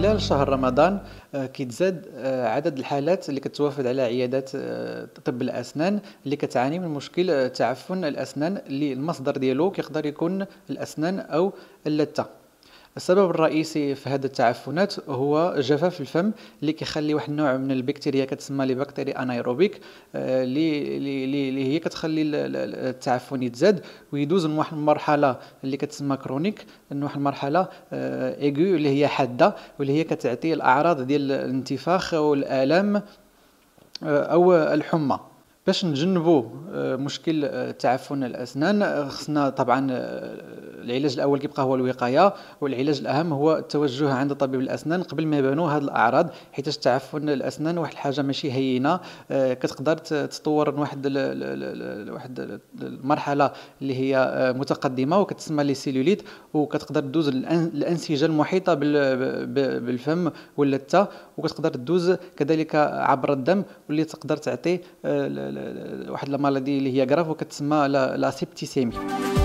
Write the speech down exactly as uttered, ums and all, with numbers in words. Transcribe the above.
خلال شهر رمضان آه، كيتزاد آه، عدد الحالات اللي كتوافد على عيادات آه، طب الأسنان اللي كتعاني من مشكل آه، تعفن الأسنان اللي المصدر ديالو كيقدر يكون الأسنان أو اللثة. السبب الرئيسي في هذه التعفنات هو جفاف الفم اللي كيخلي واحد النوع من البكتيريا كتسمى لي بكتيري انايروبيك آه، اللي اللي اللي اللي هي كتخلي ال- ال- ال- التعفن يتزاد ويدوز من واحد المرحله اللي كتسمى كرونيك لواحد المرحله ايغو اللي هي حاده واللي هي كتعطي الاعراض ديال الانتفاخ والالام آه، او الحمى. باش نتجنبوا آه، مشكل آه، تعفن الأسنان آه، خصنا طبعا آه، العلاج الأول كيبقى هو الوقاية، والعلاج الأهم هو التوجه عند طبيب الأسنان قبل ما يبانوا هذه الأعراض، حيت تعفن الأسنان واحد الحاجة ماشي هينة. آه، كتقدر ت- تطور من واحد ال- ال- ال- ال- واحد ال- المرحلة اللي هي آه، متقدمة وكتسمى لي سيلوليت، وكتقدر تدوز الأن- الأنسجة المحيطة بال- ب- بالفم واللثة، وكتقدر تدوز كذلك عبر الدم، واللي تقدر تعطي آه، ل- ل- ل- واحد المرض اللي هي غراف وكتسمى لا لا سيبتيسيمي.